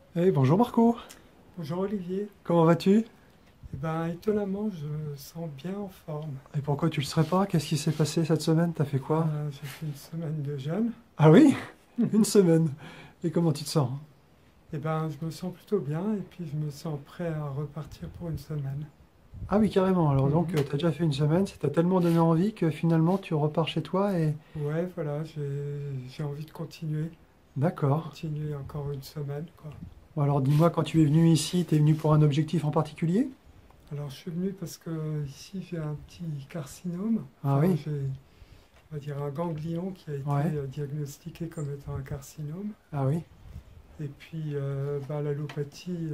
Hey, bonjour Marco, Bonjour Olivier. comment vas-tu? Eh ben, étonnamment, je me sens bien en forme. Et pourquoi tu le serais pas? Qu'est-ce qui s'est passé cette semaine? T'as fait quoi? J'ai fait une semaine de jeûne. Ah oui? Une semaine. Et comment tu te sens? Eh ben, je me sens plutôt bien et puis je me sens prêt à repartir pour une semaine. Ah oui, carrément. Alors donc, Mhm. t'as déjà fait une semaine, ça t'a tellement donné envie que finalement tu repars chez toi et... Ouais, voilà, j'ai envie de D'accord. continuer encore une semaine, quoi. Bon, alors dis-moi, quand tu es venu ici, t'es venu pour un objectif en particulier? Alors, je suis venu parce que ici j'ai un petit carcinome, Ah enfin, oui? j'ai, on va dire, un ganglion qui a été Ouais. diagnostiqué comme étant un carcinome. Ah oui? Et puis, l'allopathie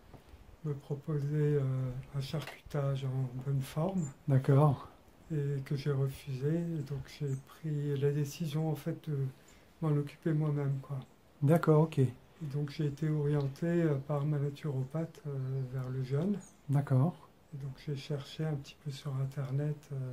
me proposait un charcutage en bonne forme D'accord. et que j'ai refusé. Et donc j'ai pris la décision en fait de m'en occuper moi-même, quoi. D'accord, ok. Et donc j'ai été orienté par ma naturopathe vers le jeûne. D'accord. Et donc j'ai cherché un petit peu sur internet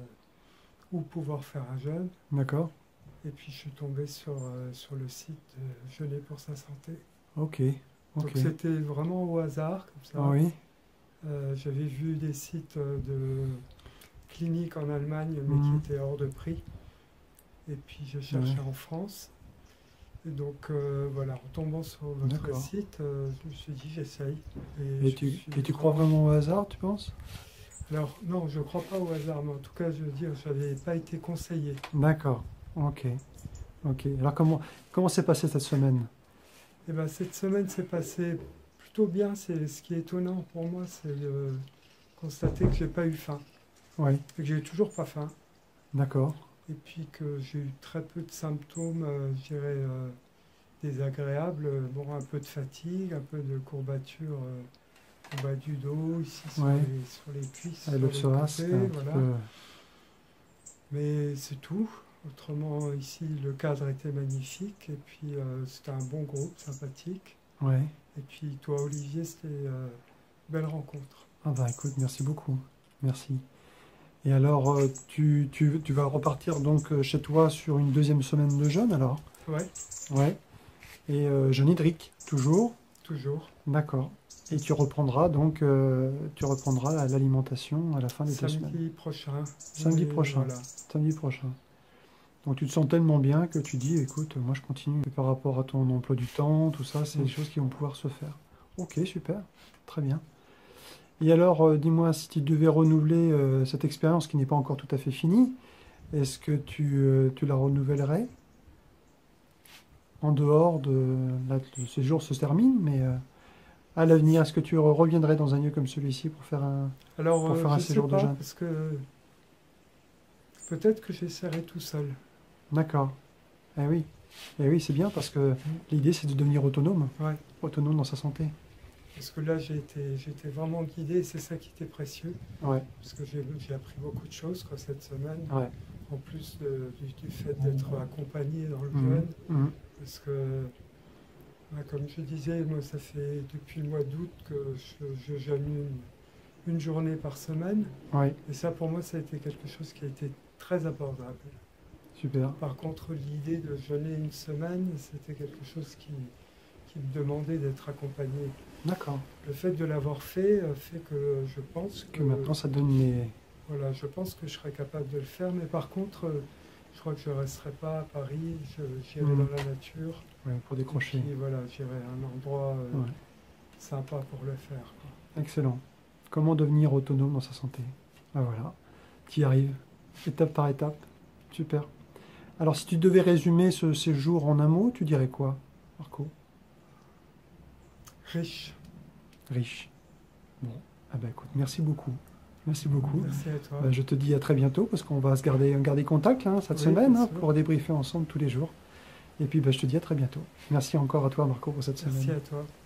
où pouvoir faire un jeûne. D'accord. Et puis je suis tombé sur le site de Jeûner pour sa santé. Ok. Donc Ok. c'était vraiment au hasard, comme Ah ça. oui? J'avais vu des sites de cliniques en Allemagne, mais qui Mhm. étaient hors de prix. Et puis j'ai Ouais. cherché en France. Et donc voilà, en tombant sur votre D'accord. site, je me suis dit j'essaye. Et Et je tu, suis et tu crois vraiment... vraiment au hasard, tu penses? Alors non, je ne crois pas au hasard, mais en tout cas, je veux dire, je n'avais pas été conseillé. D'accord. Ok. Ok. Alors comment s'est passée cette semaine? Et ben cette semaine s'est passée plutôt bien. C'est ce qui est étonnant pour moi, c'est de constater que j'ai pas eu faim, Oui. et que j'ai toujours pas faim, D'accord. et puis que j'ai eu très peu de symptômes, je dirais, désagréables. Bon, un peu de fatigue, un peu de courbature au bas du dos, ici Oui. sur les cuisses, Et sur le les psoas, c'était côtés, un petit voilà. peu. Mais c'est tout. Autrement, ici, le cadre était magnifique, et puis c'était un bon groupe, sympathique. Oui. Et puis toi, Olivier, c'était belle rencontre. Ah bah écoute, merci beaucoup. Merci. Et alors, tu vas repartir donc chez toi sur une deuxième semaine de jeûne alors? Ouais, Ouais. Et jeûne hydrique, toujours? toujours. D'accord. Et tu reprendras l'alimentation à la fin de tes semaines. Samedi prochain. Samedi Mais prochain. voilà. Samedi prochain. Donc tu te sens tellement bien que tu dis, écoute, moi je continue. Et par rapport à ton emploi du temps, tout ça, c'est des Mm. choses qui vont pouvoir se faire. Ok, super, très bien. Et alors, dis-moi, si tu devais renouveler cette expérience qui n'est pas encore tout à fait finie, est-ce que tu la renouvellerais en dehors de... Là, le séjour se termine, mais à l'avenir, est-ce que tu reviendrais dans un lieu comme celui-ci Alors, pour faire un je sais séjour de pas, jeûne? parce que peut-être que j'essaierai tout seul. D'accord. Eh oui. Eh oui, c'est bien parce que Mm. l'idée, c'est de devenir autonome, Ouais. autonome dans sa santé. Parce que là, j'étais vraiment guidé, et c'est ça qui était précieux. Ouais, Parce que j'ai appris beaucoup de choses, quoi, cette semaine. ouais. En plus du fait d'être accompagné dans le Mhm, jeûne. mhm. Parce que, comme je disais, moi, ça fait depuis le mois d'août que je jeûne une journée par semaine. Ouais, Et ça, pour moi, ça a été quelque chose qui a été très abordable. super. Par contre, l'idée de jeûner une semaine, c'était quelque chose qui me demandait d'être accompagné. D'accord. Le fait de l'avoir fait que je pense Que que, maintenant, ça donne les... voilà, je pense que je serais capable de le faire. Mais par contre, je crois que je ne resterai pas à Paris. J'irai Mhm. dans la nature. Ouais, pour Et puis décrocher. voilà, j'irai à un endroit Ouais, sympa pour le faire, quoi. excellent. Comment devenir autonome dans sa santé? Ah voilà, tu y arrives, étape par étape. Super. Alors, si tu devais résumer ce séjour en un mot, tu dirais quoi, Marco? Riche. Riche. Bon, ah bah écoute, merci beaucoup. Merci beaucoup. Merci à toi. Bah, je te dis à très bientôt parce qu'on va garder contact là, cette Oui, semaine bien hein, sûr. pour débriefer ensemble tous les jours. Et puis bah, je te dis à très bientôt. Merci encore à toi Marco pour cette Merci semaine. à toi.